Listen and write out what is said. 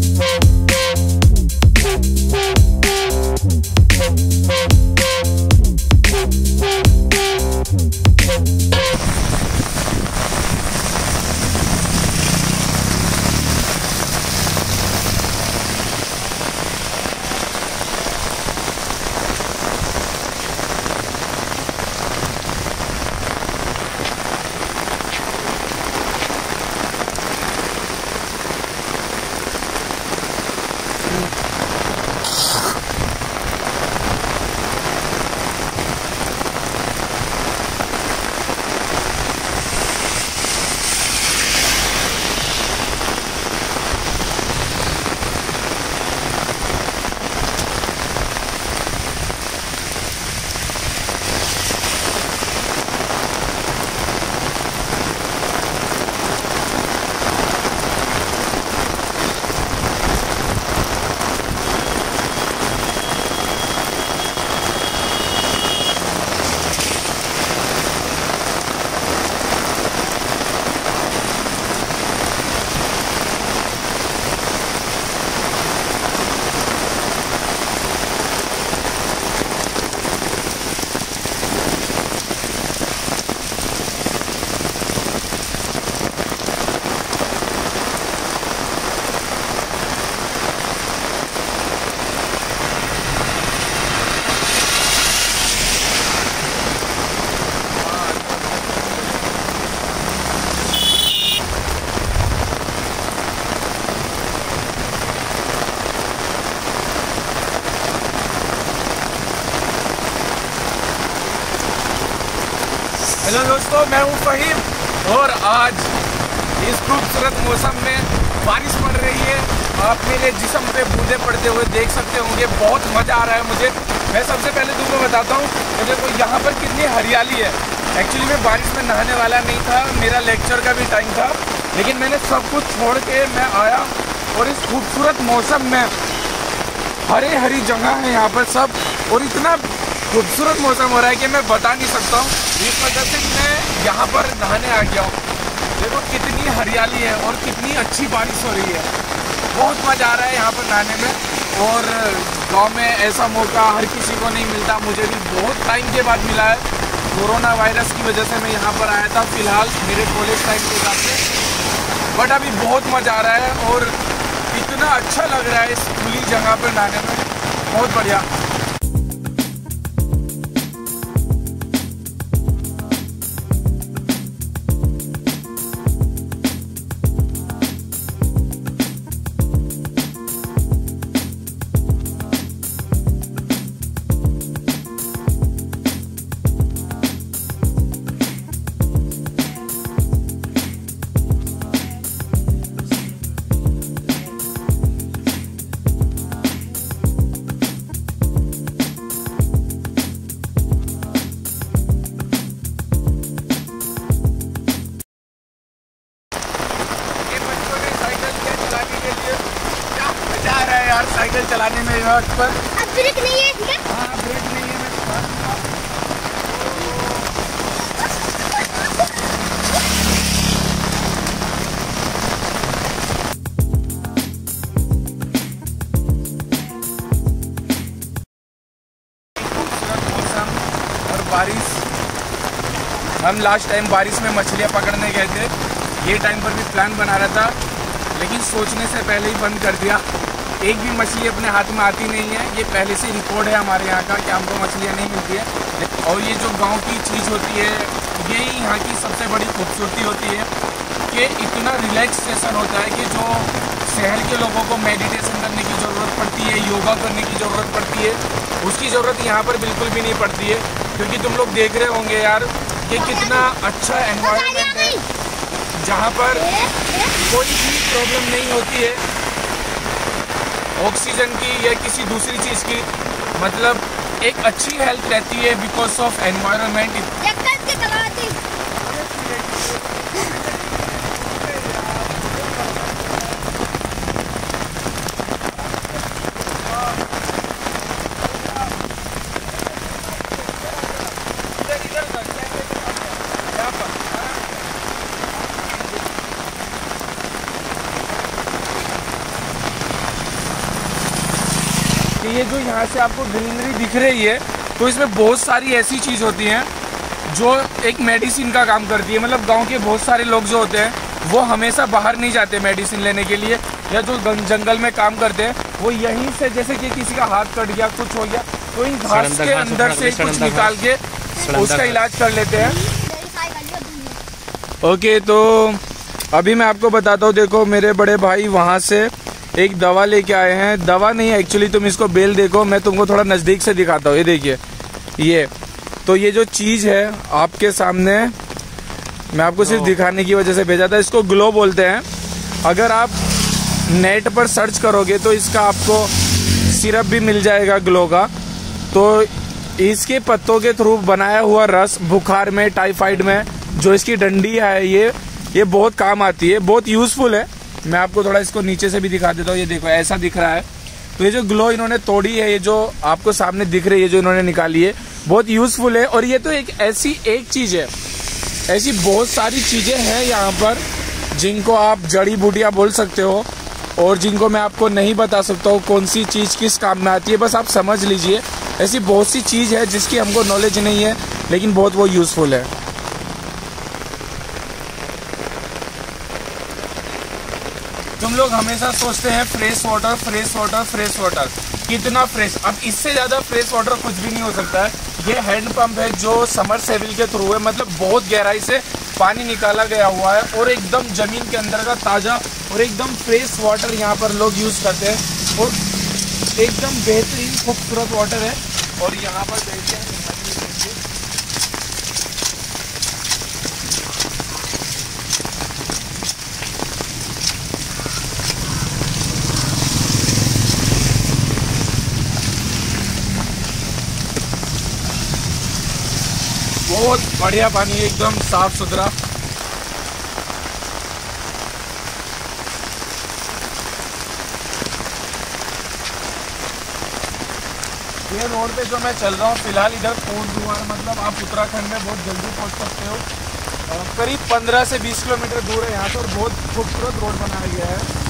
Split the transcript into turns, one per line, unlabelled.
Hello दोस्तों, मैं हूँ फहीम और आज इस खूबसूरत मौसम में बारिश पड़ रही है। आप मेरे जिस्म पे बूंदे पड़ते हुए देख सकते होंगे। बहुत मज़ा आ रहा है मुझे। मैं सबसे पहले तुमको बताता हूँ कि देखो यहाँ पर कितनी हरियाली है। एक्चुअली मैं बारिश में नहाने वाला नहीं था, मेरा लेक्चर का भी टाइम था, लेकिन मैंने सब कुछ छोड़ के मैं आया और इस खूबसूरत मौसम में हरी हरी जगह है यहाँ पर सब, और इतना खूबसूरत मौसम हो रहा है कि मैं बता नहीं सकता हूँ। इस वजह से मैं यहाँ पर नहाने आ गया हूँ। देखो कितनी हरियाली है और कितनी अच्छी बारिश हो रही है। बहुत मज़ा आ रहा है यहाँ पर नहाने में। और गांव में ऐसा मौका हर किसी को नहीं मिलता, मुझे भी बहुत टाइम के बाद मिला है। कोरोना वायरस की वजह से मैं यहाँ पर आया था फ़िलहाल मेरे कॉलेज टाइम के हिसाब से, बट अभी बहुत मज़ा आ रहा है और इतना अच्छा लग रहा है इस खुली जगह पर नहाने में। बहुत बढ़िया। साइकिल चलाने में वक्त पर
अब ब्रेक नहीं है, ठीक है?
हाँ, ब्रेक नहीं है। खूबसूरत मौसम और बारिश। हम लास्ट टाइम बारिश में मछलियाँ पकड़ने गए थे। ये टाइम पर भी प्लान बना रहा था, लेकिन सोचने से पहले ही बंद कर दिया। एक भी मछली अपने हाथ में आती नहीं है। ये पहले से रिकॉर्ड है हमारे यहाँ का कि हमको मछलियाँ नहीं मिलती है। और ये जो गांव की चीज़ होती है, यही यहाँ की सबसे बड़ी खूबसूरती होती है कि इतना रिलैक्सेशन होता है कि जो शहर के लोगों को मेडिटेशन करने की ज़रूरत पड़ती है, योगा करने की ज़रूरत पड़ती है, उसकी ज़रूरत यहाँ पर बिल्कुल भी नहीं पड़ती है। क्योंकि तुम लोग देख रहे होंगे यार कि कितना अच्छा एनवायरनमेंट है, जहाँ पर कोई भी प्रॉब्लम नहीं होती है ऑक्सीजन की या किसी दूसरी चीज़ की। मतलब एक अच्छी हेल्थ रहती है बिकॉज ऑफ एनवायरनमेंट। कि ये जो यहाँ से आपको ग्रीनरी दिख रही है, तो इसमें बहुत सारी ऐसी चीज़ होती हैं जो एक मेडिसिन का काम करती है। मतलब गांव के बहुत सारे लोग जो होते हैं वो हमेशा बाहर नहीं जाते मेडिसिन लेने के लिए, या जो जंगल में काम करते हैं वो यहीं से, जैसे कि किसी का हाथ कट गया, कुछ हो गया, तो इन घास के अंदर से कुछ निकाल के उसका इलाज कर लेते हैं। ओके, तो अभी मैं आपको बताता हूँ। देखो मेरे बड़े भाई वहाँ से एक दवा लेके आए हैं। दवा नहीं है एक्चुअली, तुम इसको बेल देखो, मैं तुमको थोड़ा नज़दीक से दिखाता हूँ। ये देखिए, ये तो ये जो चीज़ है आपके सामने, मैं आपको सिर्फ दिखाने की वजह से भेजा था। इसको ग्लो बोलते हैं। अगर आप नेट पर सर्च करोगे तो इसका आपको सिरप भी मिल जाएगा ग्लो का। तो इसके पत्तों के थ्रू बनाया हुआ रस बुखार में, टाइफाइड में, जो इसकी डंडी है ये बहुत काम आती है, बहुत यूजफुल है। मैं आपको थोड़ा इसको नीचे से भी दिखा देता हूँ। ये देखो ऐसा दिख रहा है। तो ये जो ग्लो इन्होंने तोड़ी है, ये जो आपको सामने दिख रही है, जो इन्होंने निकाली है, बहुत यूजफुल है। और ये तो एक ऐसी एक चीज है, ऐसी बहुत सारी चीजें हैं यहाँ पर जिनको आप जड़ी बूटियाँ बोल सकते हो, और जिनको मैं आपको नहीं बता सकता हूँ कौन सी चीज किस काम में आती है। बस आप समझ लीजिए, ऐसी बहुत सी चीज है जिसकी हमको नॉलेज नहीं है, लेकिन बहुत वो यूजफुल है। तुम लोग हमेशा सोचते हैं fresh water, fresh water, fresh water, कितना फ्रेश। अब इससे ज़्यादा फ्रेश वाटर कुछ भी नहीं हो सकता है। ये हैंड पंप है जो समरसेबिल के थ्रू है, मतलब बहुत गहराई से पानी निकाला गया हुआ है, और एकदम ज़मीन के अंदर का ताज़ा और एकदम फ्रेश वाटर यहाँ पर लोग यूज़ करते हैं, और एकदम बेहतरीन खूबसूरत वाटर है। और यहाँ पर देखते हैं, बहुत बढ़िया पानी, एकदम साफ सुथरा। ये रोड पे जो मैं चल रहा हूँ फिलहाल, इधर कोटद्वार, मतलब आप उत्तराखंड में बहुत जल्दी पहुँच सकते हो। करीब 15 से 20 किलोमीटर दूर है यहाँ से, और बहुत खूबसूरत रोड बनाया गया है।